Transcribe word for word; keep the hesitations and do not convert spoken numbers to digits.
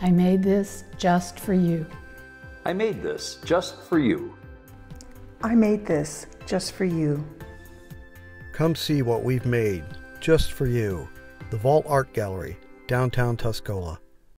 I made this just for you. I made this just for you. I made this just for you. Come see what we've made just for you. The Vault Art Gallery, downtown Tuscola.